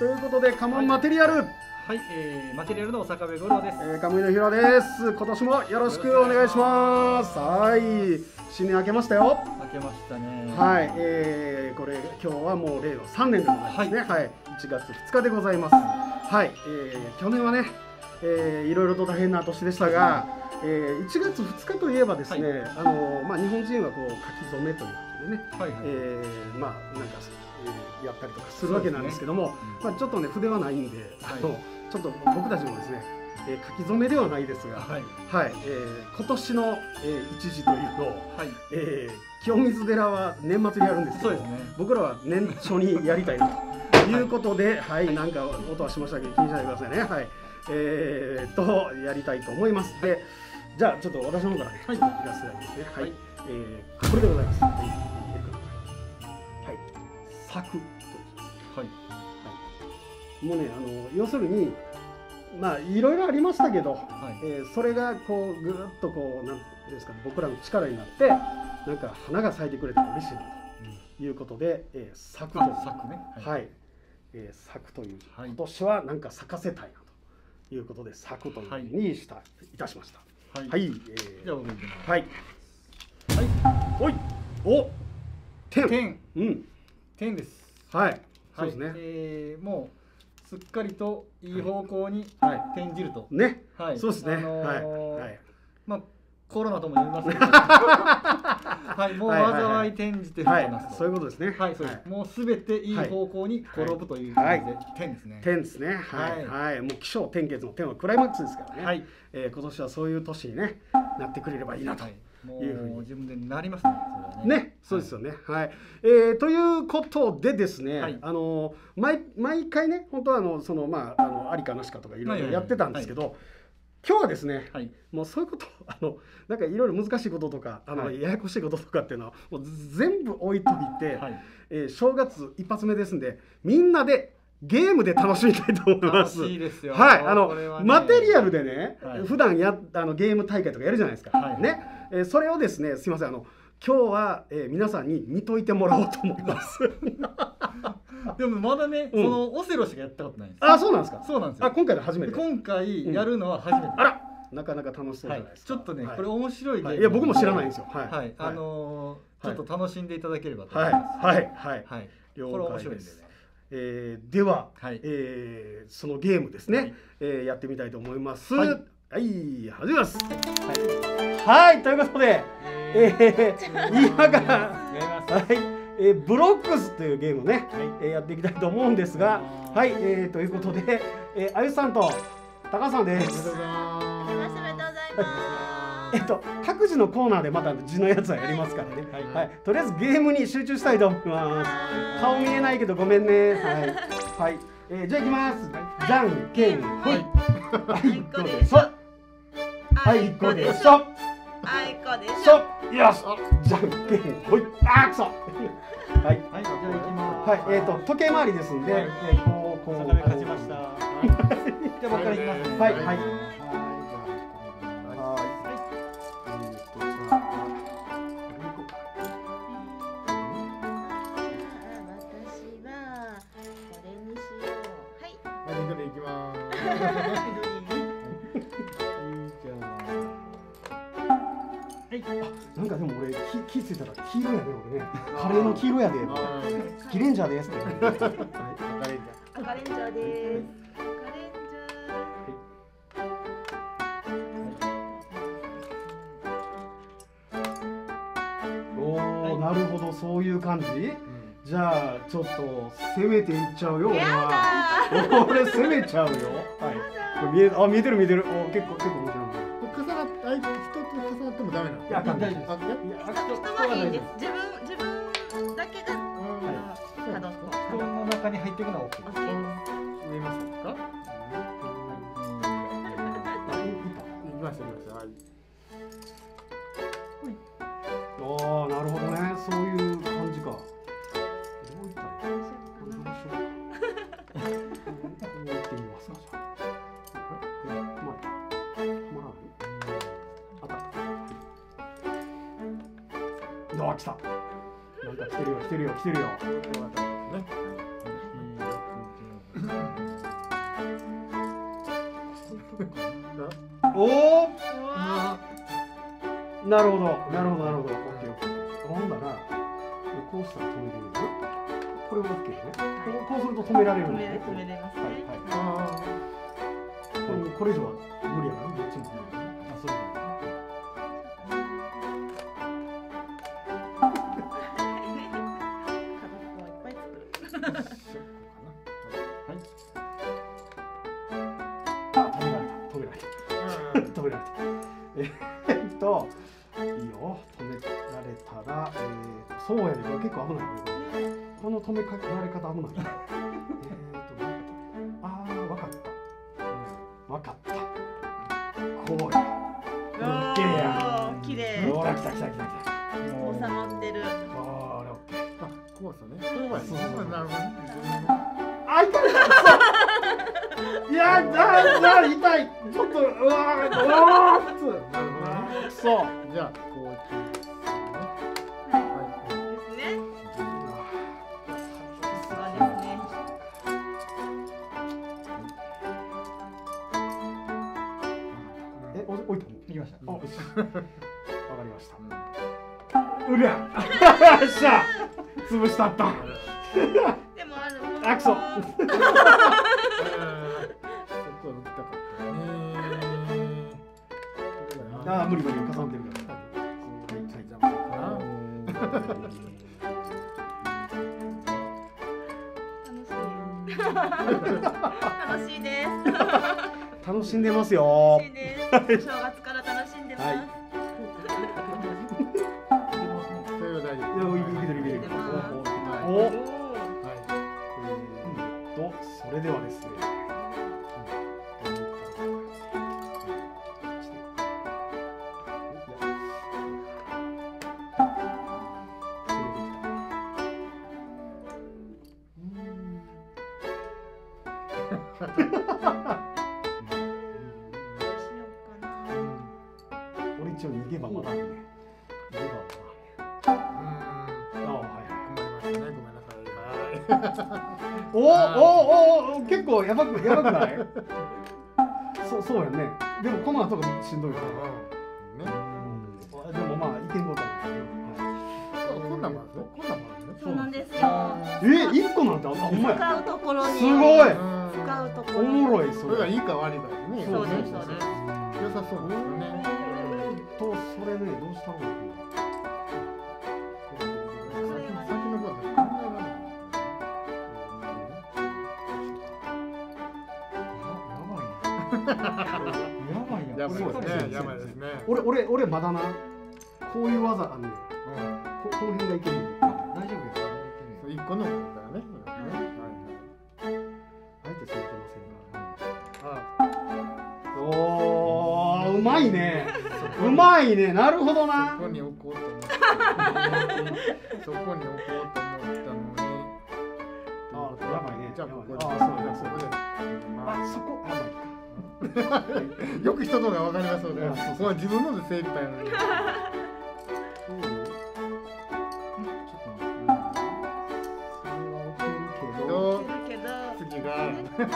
ということで、カモンマテリアル。 はい、マテリアルの坂部五郎です。 カムイのひろです。今年もよろしくお願いします。はい、新年明けましたよ。 明けましたね。 はい、これ今日はもう令和3年でございますね。はい、1月2日でございます。はい、去年はね、いろいろと大変な年でしたが、1月2日といえばですね、まあ日本人はこう書き初めということでね、まあなんかやったりとかするわけなんですけども、まあちょっとね筆はないんで、ちょっと僕たちもですね、書き初めではないですが、はい、今年の一時というのを、清水寺は年末にやるんですけど、僕らは年初にやりたいなということで、はい、なんか音はしましたけど気にしないでくださいね。はい、やりたいと思います。で、じゃあちょっと私の方からね、イラストやりますね。はい、これでございます。はい、咲く。はい、もうね、要するに。まあいろいろありましたけど、それがこうぐっとこうなんですかね、僕らの力になってなんか花が咲いてくれたら嬉しいなということで、咲くというはい、咲くという今年はなんか咲かせたいなということで咲くというふうにいたしました。はい、じゃあ僕いきます。はい、はい、お点、 点です。 はい、そうですね。 もうすっかりといい方向に転じると。 ね。そうですね。 まあコロナとも言いますけど、はい、もう災い転じて吹きますと。 そういうことですね。 はい、そうです。もうすべていい方向に転ぶという感じで点ですね。 点ですね。はい、もう起承転結の点はクライマックスですからね。はい。今年はそういう年にねなってくれればいいなと。いうふうに自分でなりますね。 ね、そうですよね。はい。ということでですね、毎回ね、本当はそのまあありかなしかとかいろいろやってたんですけど、今日はですね、もうそういうことなんかいろいろ難しいこととかややこしいこととかっていうのはもう全部置いといて、正月一発目ですんでみんなでゲームで楽しみたいと思います。 楽しいですよ。 はい、マテリアルでね、普段ゲーム大会とかやるじゃないですか。ね。それをですね、すいません、今日は皆さんに見といてもらおうと思います。 でもまだね、そのオセロしかやったことないんです。 あ、そうなんですか。 そうなんですよ。 今回で初めて。 今回やるのは初めて。 あら、なかなか楽しそうじゃないですか。 ちょっとね、これ面白いゲーム。 いや、僕も知らないんですよ。 はい、ちょっと楽しんでいただければと思います。はい、 これ面白いですね。 では、そのゲームですね、やってみたいと思います。はい、始めます。はい、ということで、今からブロックスというゲームをね、やっていきたいと思うんですが、はい、ということで、あゆさんと高橋さんです。各自のコーナーでまた字のやつはやりますからね。はい、とりあえずゲームに集中したいと思います。顔見えないけどごめんね。はい、じゃあいきます。じゃんけんほい。あいこでしょ。あいこでしょ。 あいこでしょ。 よし。じゃんけんほい。あくそ。はい、 じゃあいきます。 はい、時計回りですんで、こう勝ちました。じゃあ僕からいきますね。 はい。なんかでも俺気づいたら黄色やで俺ね。カレーの黄色やで。キレンジャーですって。 赤レンジャーです。赤レンジャー。 おお、なるほど、そういう感じ。じゃあちょっと攻めていっちゃうよ。俺は。俺攻めちゃうよ。はい。見えてる。お、結構面白い。 重なって人と重なってもダメなの。 いや、大丈夫です。 人はいいです。自分だけが布団の中に入っていくのは OK です。 見えますか？行きました。はい。 ああ、なるほどね。そういう感じか。どういったらいいですか？これどうしようか。こうやってみますか。じゃあ。来た。なんか来てるよ。 おお。なるほど、なるほど、なるほど。オッケーオッケー。ほんだら、こうしたら止めれる。これもオッケーね。こうすると止められるんですね。 止めれますね。 これ以上は無理やから、どっちも無理やから。あ、そういうこと。止められた。いいよ、止められたら、そうやね、これ結構危ないね。この止められ方危ない。わかった。わかった。こうや。オッケーや。 綺麗。 ほら、来た来た来た来た。 収まってる。 これオッケー。 こうですね。こうやね。なるほどね。 あ、痛い。いや、痛い。ちょっと、うわー、くそ。 じゃあ、こうやってですね。さすがですね。 置いた。 いきました。 わかりました。うりゃ。よっしゃ。潰したった。 でもある。 あ、くそ。あ、無理無理、重なってるから。 楽しいです。 楽しんでますよ。 楽しいです。正月から楽しんでます。 はい。それではですね。俺一応逃げ場まだあるね。逃げ場はお、結構やばくない？そうやね。でもこの後がしんどいから。でもまあいけんことないよ。 こんなんもあるね。 そうなんですよ。 1個なんてほんまや。 使うところに。 すごい。 使うところ。 おもろいそれがいいか悪いかね。 そうです。 良さそうですよね。 それね、どうした方がいいかな。やばいですね。 俺まだな、こういう技あんねん。この辺がいける。大丈夫ですか？ 一個のからね。 あえて攻めてませんが。おー、うまいね。うまいね。なるほどな。 そこに置こうと思ったのに。 やばいね。 じゃあここで。 そこ。 よく人のが分かりますので、ここは自分ので精一杯なのに。次が。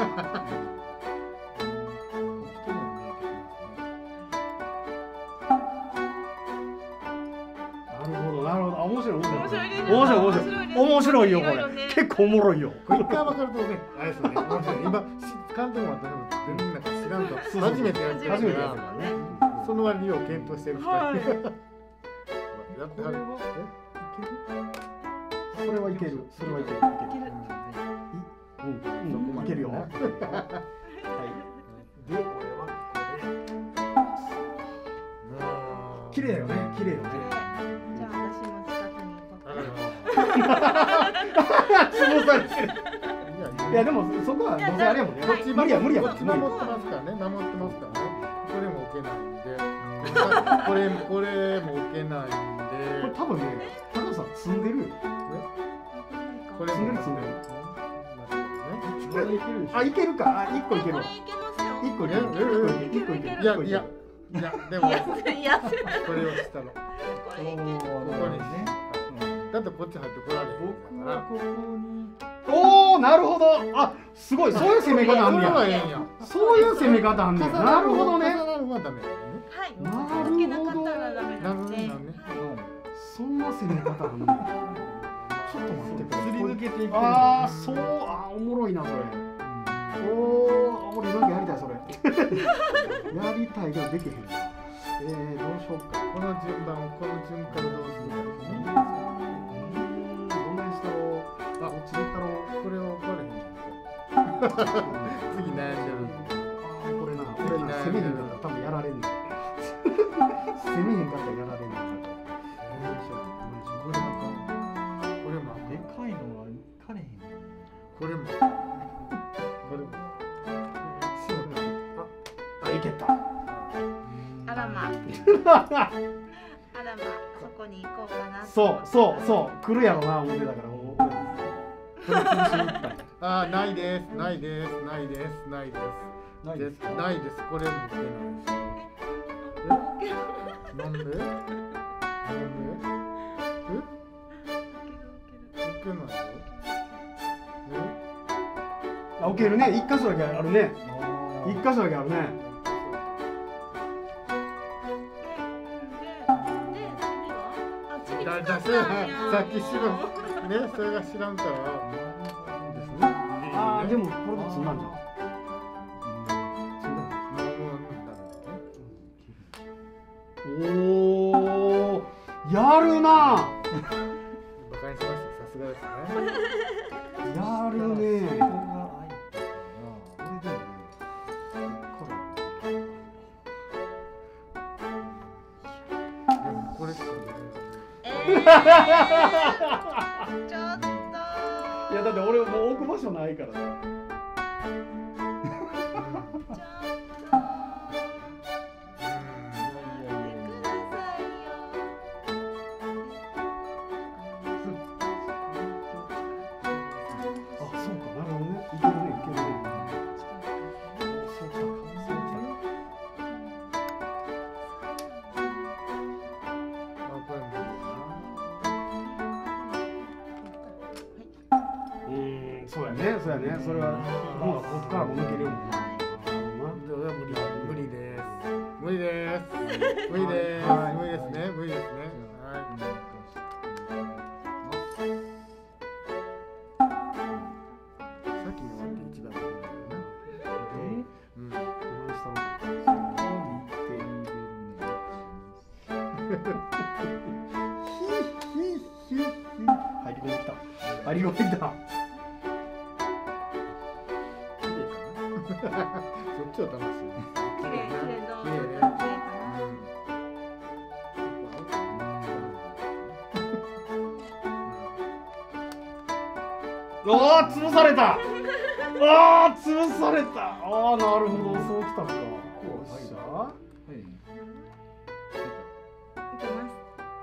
なるほど。面白い。 面白いよこれ。 結構おもろいよ。 これ一回分かるとね、あれですね。今監督も私も全然なんか知らんと初めてやってるからね。その割にを検討してる人。 それはいける。いけるよ。はい。で、俺は綺麗よね。 じゃあ私も近くに潰されてる。いやでもそこはどうせあれやもんね。無理や。 こっち守ってますからね。これも置けないんで。これも置けないんで。 これ多分ね、高さ積んでる。 これも積んでる。あ、いけるか。1個いけるわ。1個いける。いや、でもこれをしたの。ここにね。だってこっち入ってこられへんから。 おお、なるほど。あ、 すごい、そういう攻め方あんねそれはえや。 えんや。 そういう攻め方あんねや。なるほどね。 重なるはダメ。 はいなるほど続けなかったらダメなので、 なるほどねそんな攻め方あんねや。ちょっと待ってくれ。 すり抜けていく。 ああ、そう、あーおもろいなそれ。おお、俺なんかやりたいそれ。やりたいけどできへん。どうしようか。 この順番をこの順からどうするかですね。 どんなにしたろう。あ、こっちに行ったろう。 これをこれへん。次悩んでる。 あーこれな、俺な、攻めへんかったら多分やられんねん。攻めへんかったらやられんねん。 これもこれもでかいのはいかれへん。 これもこれも。 あ、いけた。 あらまあらまそこに行こうかなそう、来るやろな、思ってたから。これ禁止いっぱい。 あ、ないです。ないです。ないです。ないです。 ないですか。 ないです。これも出ないです。え？なんで？なんで？いけないよ。 あ、置けるね。一箇所だけあるね。一箇所だけあるね。 次はださっき知らんね、それが知らんからですね。 ああ、でもこれで積んだんじゃん。おお、やるな。 バカにしました。さすがですね。 やるね。 ここが開いてるな。 でもこれしかちょっといやだって俺もう置く場所ないからさ。そうやね、そうやね、それはもうここからも抜けるもんな。 無理です。無理です。無理です。無理ですね。無理ですね。はい。さっきの割って一番無理だよな。うん。 入り込んできた。入り込んできた。 そっちを楽しむ。 綺麗どう綺麗ね。 かな。 ああ、潰された。ああ、潰された。ああ、なるほど、そうきたか。よっしゃ。 いけます。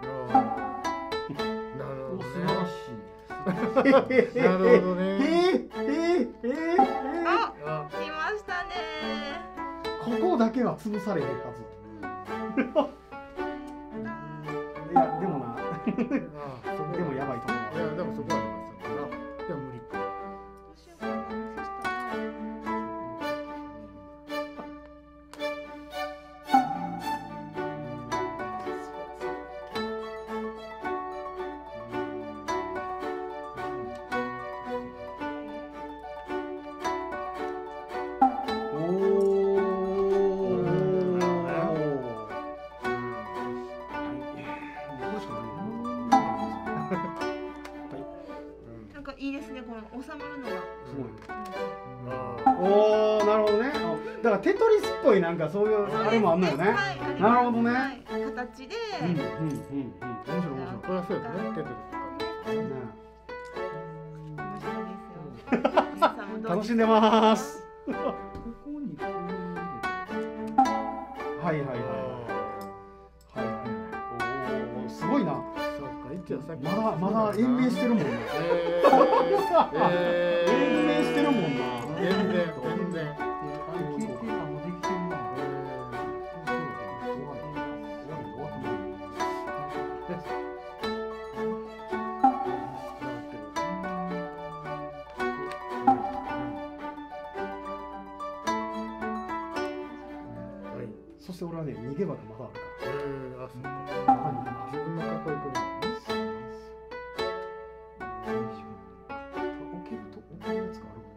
なるほどお、素ね。 晴らしい。 なるほどね。 あ、 あ、 来ましたね。 ここだけは潰されへんはず。いや、でもな。でもやばいと思う。 いや、でもそこはありますよ。でも無理か。 どうしようかな。そしたら。なんかいいですね、この収まるのが。 おお、なるほどね。だからテトリスっぽいなんかそういうあれもあんのよね。 はい、ありますなるほどね。 はい形で。 面白い面白い。 これはそうですね。テトリスとか。 面白いですよ。皆さんもどう楽しんでます。 ここにこう入はいはいはい。はいはい。おお、すごいな。 そうか、一応さっき。 まだ延命してるもんな。延命してるもんな。 全然。 れて、あ、できてんな。 して俺はね逃げ場がまだあるから。 あ、そうか。自分の囲い来る。 置けるやつがある。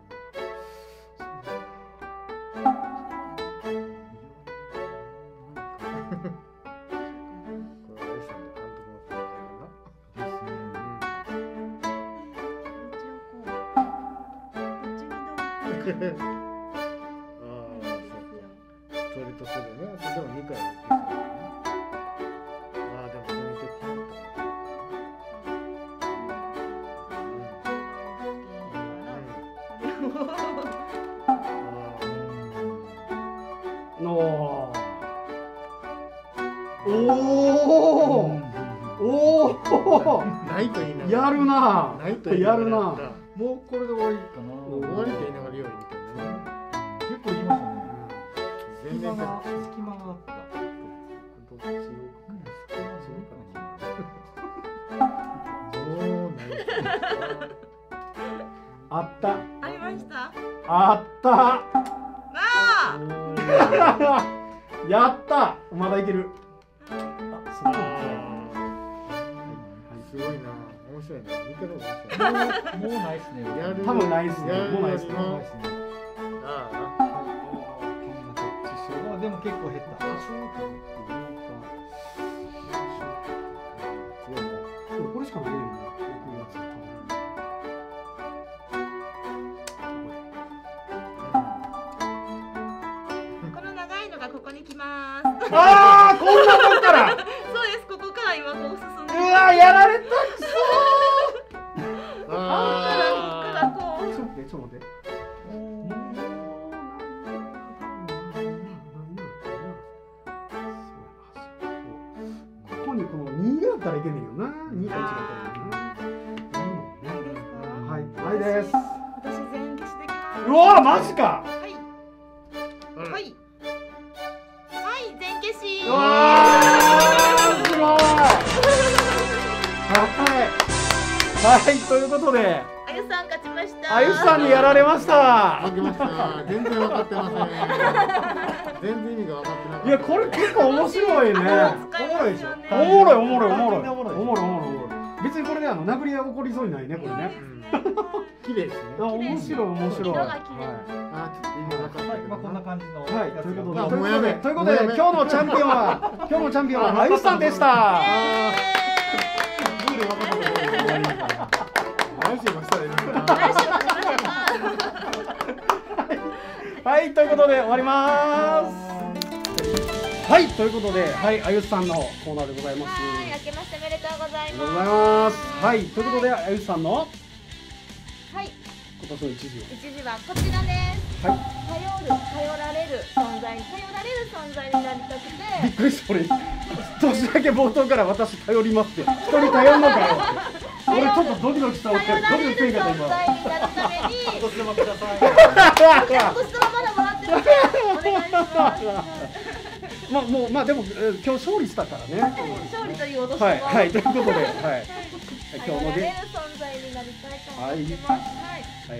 ああ、そうか。それとそれね。でも2回やってたね。ああ、でもその時変わおおおおないと言いながら。 やるなないと言いながら。 やるな。 もうこれで終わりかな。 終わりと言いながらよいみたいなね。 結構いきましたね。 全然隙間があった。 どっちをあったありました。 あったわあ。 やったまだいける。あ、そうか。 すごいな。面白いな。見てる面白い。 もうないですね。 やる。 多分ないっすね。 やるもうないっすね。 もうないですね。 ああ、でも結構減った。 でもこれしかないよね。 この長いのがここに来ます。 ああ、こんなとこから。 そうです。ここから今こう進んで。 うわ、やられた。くそここからこう。 ちょっと待って、ちょっと待って。ここにこの2があったらいけんねんよな。2か1があったらいけんねんな。はい、はいです。 私全消しできます。 うわ、マジか。 はい。はい。はい、全消し。 うわー、すごい。はい、ということで、 あゆさん勝ちました。 あゆさんにやられました。 負けました。全然分かってません。全然意味が分かってなかった。 いや、これ結構面白いね。 おもろいでしょ。 おもろい、おもろい、おもろい。 おもろいおもろい、おもろい。別にこれで殴り合い起こりそうにないね、これね。 綺麗ですね。 あ、面白い、面白い。 色が綺麗。 あ、ちょっと意味分かったけど。 まあこんな感じの。 はい、ということで、 あもうやめということで、今日のチャンピオンはあゆさんでした。 ルール分かったけど。来週もしたらいいのかな。 来週も勝ちました。 はい、ということで終わります。はい、ということで、はい、あゆさんのコーナーでございます。 はい、明けましておめでとうございありがとうございまます。はい、ということで、あゆさんのす。はい、 今年の一時を。 一時はこちらです。 はい。 頼られる存在になりたくびってくりした、俺。年だけ冒頭から私頼りますって。人に頼んのかよって。俺ちょっとドキドキした。ドキ頼られるドキしてんかった存在になるために。 お年玉ください。 お年玉まだもらってません。お願いします。 まあでも今日勝利したからね。 勝利というお年玉。 はいはい、ということで、はい。今日頼ので、 られる存在になりたいと思ってます。はい。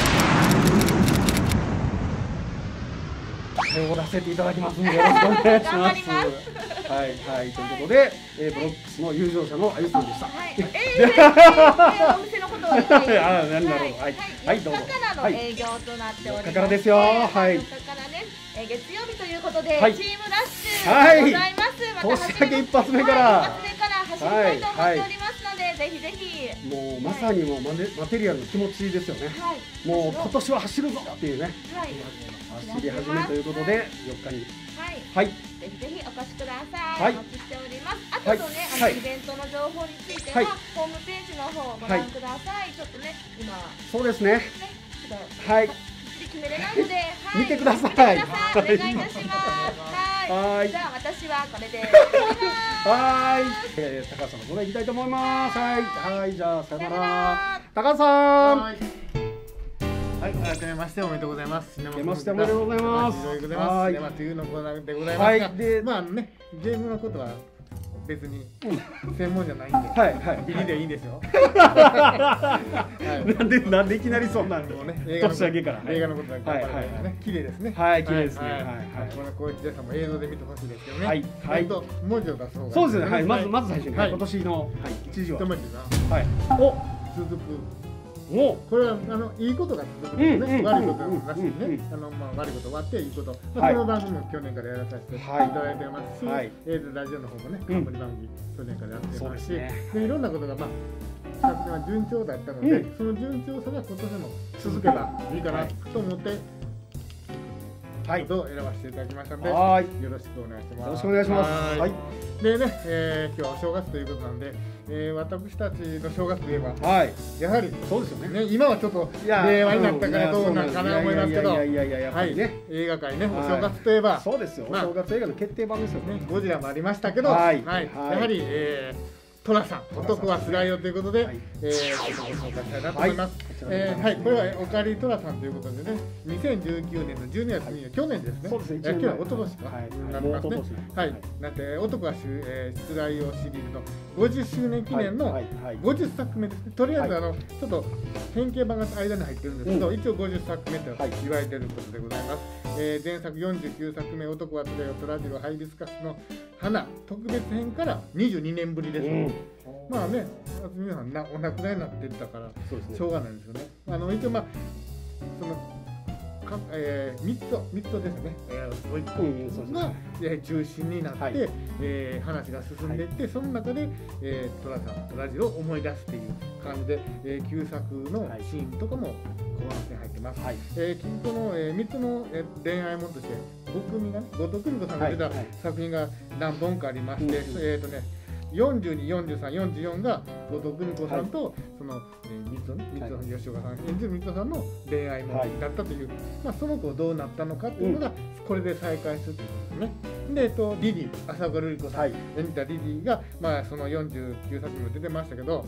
おらせていただきますのでよろしくお願いします。 頑張りますはいはい、ということで、ブロックスの友情者のあゆさんでした。 はい。お店のことを言いたい。 あなんだろうはいはいどうぞ 4日からの営業となっております。 4日からですよはい 4日からね、月曜日ということで、 はいチームラッシュでございます。 年明け一発目からはい一発目から走りたいと思っておりますので、ぜひぜひ。 もうまさにもうマテリアルの気持ちですよね。 はい。 もう今年は走るぞっていうね、 はい。 走り始めということで4日に、 はい。 はい、 ぜひぜひお越しください。 はいお待ちしております。あはいとね、 はいイベントの情報については、 はいホームページの方をご覧ください。ちょっとね、今そうですね。 ね、ちょっとはい、 決めれないので、はい、 見てください見てください。お願いいたします。はい。 はいじゃあ私はこれで。 はーい、高橋さんのこれ行きたいと思います。はい、はい、じゃあさよなさよならら。 高橋さん。 はい、改めましておめでとうございます。 明けましておめでとうございますおめでとうございます。 はいシネマというのコーナーでございますが、 はいでまあね、ゲームのことは別に専門じゃないんで、 はいはいビリでいいんですよ。 なんでいきなりそんなんもうね、 年明けから映画のことだけ頑張るからね、綺麗ですね。 はい綺麗ですね。 はいはいはい。 この小池さんも映像で見てほしいですけどね。 はいはい。 文字を出す方がそうですね。はい。まず最初にはい今年の一時は。 一文字な。 はい。 続く。 おこれはいいことが続くんですね。悪いことなしにね。 うん悪いこと終わっていいこと。こはいの番組も去年からやらさせていただいてますし、 はいラジオの方もね、冠番組去年からやってそうまし、 ですすね。 でいろんなことが昨年は順調だったので、その順調さが今年も続けばいいかなと思って、 はい。 どう選ばせていただきましたので、よはい。 ろしくお願いします。 よろしくお願いします。 ははい。 でね、今日はお正月ということなんで、私たちの正月といえば、 はい。 やはりそうですよね。 ね、今はちょっといや令和になったからどうなんかな思いますけど、 いややっぱりね。 映画界ね、お正月といえば、 そうですよ。お正月映画の決定版ですよね。 ゴジラもありましたけど、 はいやはり、寅さん、男はつらいよということで、 はいちょっとご紹介したいなと思います。これはおかえり寅さんということでね、2019年の12月2日、去年ですね。 そうですね。 去年、おととしか。なりますね。はい。なんて、男はつらいよシリーズの50周年記念の50作目ですね。とりあえず、ちょっと変形版が間に入ってるんですけど、一応50作目と言われていることでございます。前作49作目、男はつらいよトラジルハイビスカスの花特別編から22年ぶりです。まあね、皆さんお亡くなりになってたからしょうがないんですよね。一応その3つですね、が中心になって、話が進んでいって、その中で寅さんとラジオを思い出すっていう感じで、旧作のシーンとかも後半戦入ってます。この3つの恋愛ものとして後藤久美子さんが出た作品が何本かありまして、42、43、44が後藤久美子さんとその三つ吉岡さん演じる三つさんの恋愛ものだったという、その子どうなったのかっていうのがこれで再開するということですね。でリリー浅岡瑠璃子さん演じたリリーがその49作にも出てましたけど、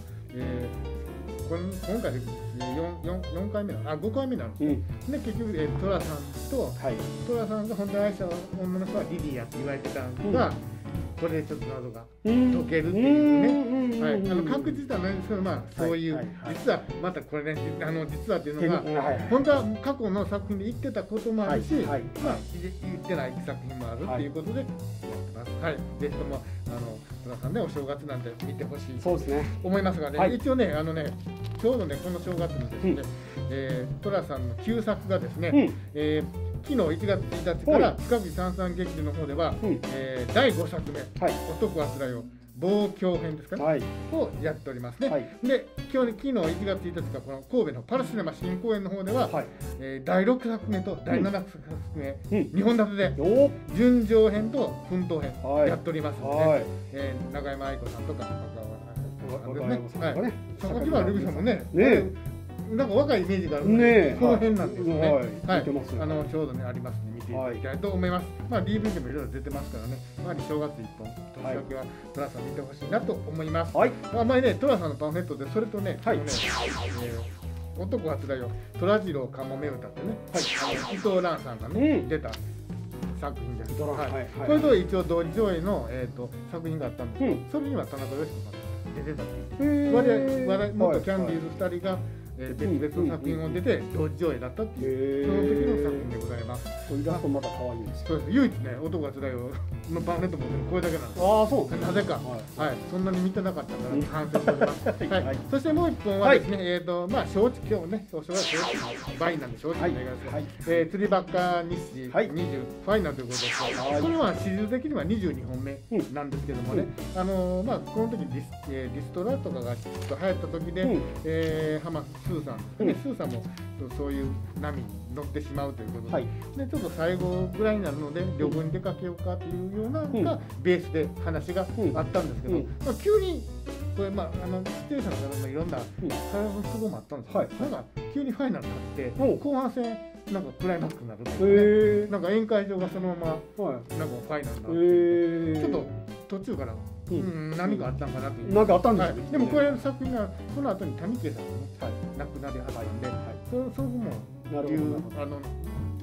今回で4回目5回目なんです。で結局寅さんと寅さんが本当に愛した女の人はリリーやって言われてたのが。これでちょっと謎が解けるっていうね、確実はないんですけど、そういう実はまたこれね実はっていうのが本当は過去の作品で言ってたこともあるし、言ってない作品もあるっていうことでやってます。はい、ぜひとも寅さんねお正月なんで見てほしいと思いますがね、一応ねちょうどねこの正月にですね、寅さんの旧作がですね、昨日1月1日から塚口三三劇場の方では、第5作目「男はつらいよ望郷編」ですかね、をやっておりますね。で昨日1月1日からこの神戸のパルシネマ新公演の方では、第6作目と第7作目、2本立てで純情編と奮闘編やっておりますので、永山愛子さんとか榊原ルビさんもねなんか若いイメージがあるので、この辺なんですよね。はい、ちょうどねありますので見ていただきたいと思います。DVD でもいろいろ出てますからね。正月1本年明けは寅さん見てほしいなと思います。あんまりね寅さんのパンフレットでそれとね、男はつらいよ虎次郎かもめ歌ってね、伊藤蘭さんがね出た作品です。これと一応同時上映の作品があったんですけど、それには田中佳子さん出てたっていう。元キャンディーズ2人が別々の作品を出て同時上映だったっていうその時の作品でございます。 イラストまた可愛いです。 そうです。唯一ね男がつらいよのパンフレットもこれだけなんです。 ああそう。 なぜかそんなに見てなかったから反省しております。そしてもう一本はですね松竹今日ねお正月倍なんで松竹の映画です。釣りばっか日誌20ファイナルということです。これはシリーズ的には22本目なんですけどもね、この時リストラとかがちょっと流行った時で浜スーさんですかね、スーさんもそういう波に乗ってしまうということで、ちょっと最後ぐらいになるので旅行に出かけようかというようなのがベースで話があったんですけど、急にこれシチュエーションからいろんな会話の都合もあったんですけど、なんか急にファイナルになって後半戦なんかクライマックスになるっていうね、なんか宴会場がそのままなんかファイナルになってちょっと途中から何があったんかなという。 なんかあったんですよ。 でもこれの作品がその後に谷圭さんが亡くなりはったんで、そこも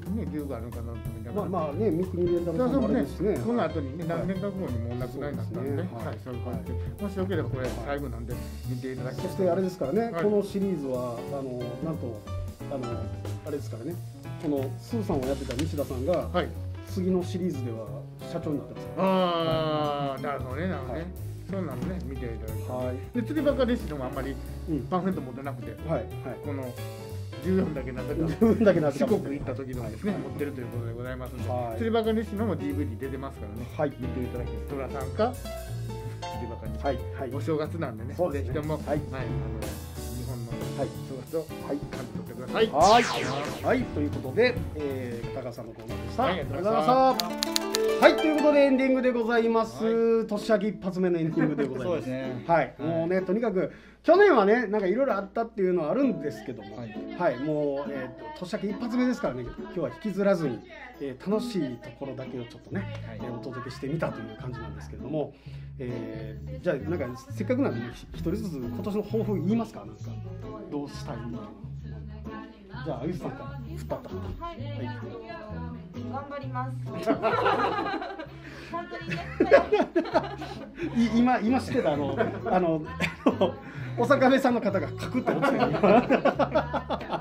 ね十分あるのかなと思いながら。 まあね、三国レンタルさんもあれですしね。 この後にね何年か後にもうお亡くなりになったんで、はいそういう感じで、もしよければこれ最後なんで見ていただきたい。 そしてあれですからね、このシリーズはなんとあれですからね、このスーさんをやってた西田さんが次のシリーズでは社長になってますから。 ああ、なるほどね、なるほどね。そうなのね、見ていただきたい。で、釣りバカレシピもあんまりパンフレット持ってなくて、この14だけなぜか四国行った時のですね、持ってるということでございますので、釣りバカレシピのも DVD 出てますからね、見ていただきたい。トラさんか釣りバカレシピ、お正月なんでね、ぜひとも日本の正月を感じ取ってください。 はい、ということで、高橋さんのコーナーでした。ありがとうございました。はい、ということでエンディングでございます。年明け一発目のエンディングでございます。 そうですね。 はい、もうね、とにかく去年はね、なんかいろいろあったっていうのはあるんですけども、はい、もう年明け一発目ですからね、今日は引きずらずに楽しいところだけをちょっとね、お届けしてみたという感じなんですけれども、じゃあなんかせっかくなんで一人ずつ今年の抱負言いますか、なんかどうしたいみたいな。じゃああゆさんから振ったったはい、頑張ります。本当にね。 今知ってたお坂部さんの方がカクって落ちてる。はい。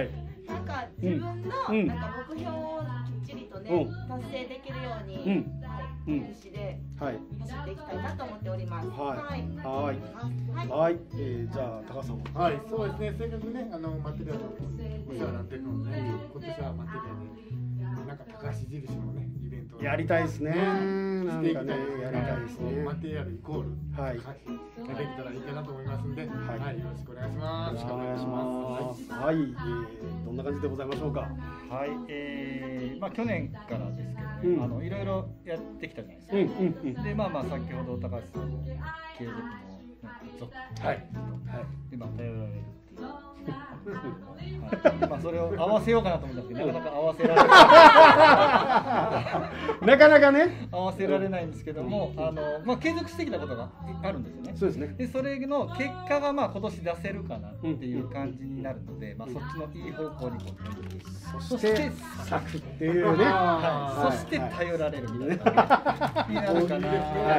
なんか自分のなんか目標をきっちりとね達成できるように必死で走っていきたいなと思っております。 はい。じゃあ高橋さんは。 はい、そうですね。せっかくねマテリアルお世話になってるので、今年はマテリアルなんか高橋印のねイベントをやりたいですね。なんかね、やりたいですね。 マテリアルイコールができたらいいかなと思いますんで、よろしくお願いします。よろしくお願いします。 はい、どんな感じでございましょうか。 はい、まあ去年からですけど、いろいろやってきたじゃないですか。で、まあ先ほど高橋さんの継続の続でまあ頼られるっていう。まあそれを合わせようかなと思ったんですけど、なかなか合わせられない。 なかなかね、 合わせられないんですけども、まあ継続してきたことがあるんですよね。 そうですね。 でそれの結果がまあ今年出せるかなっていう感じになるので、まあそっちのいい方向にこう、 そして咲くっていうね。 そして頼られるみたいなになるかな。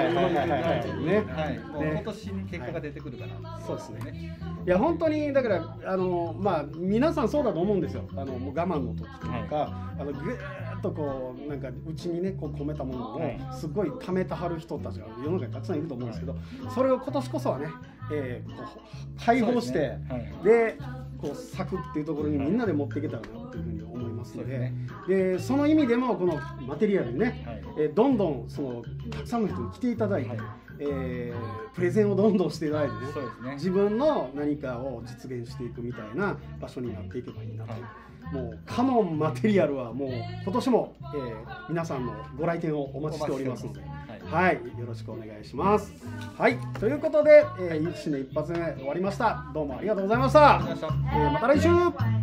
もう今年に結果が出てくるかな。 そうですね。いや本当にだからまあ皆さんそうだと思うんですよ。もう我慢の時とか、ぐーっとこうなんか内にねこう込めたものをすごい溜めたはる人たちが世の中にたくさんいると思うんですけど、それを今年こそはね、こう解放してでこう咲くっていうところにみんなで持っていけたらなっていうふうに思いますので、でその意味でもこのマテリアルにね、どんどんたくさんの人に来ていただいて。プレゼンをどんどんしていただいてね、自分の何かを実現していくみたいな場所になっていけばいいなと。もうカノンマテリアルはもう今年も、皆さんのご来店をお待ちしておりますので、はい、よろしくお願いします。はい、ということで、新年一発目終わりました。どうもありがとうございました。また来週。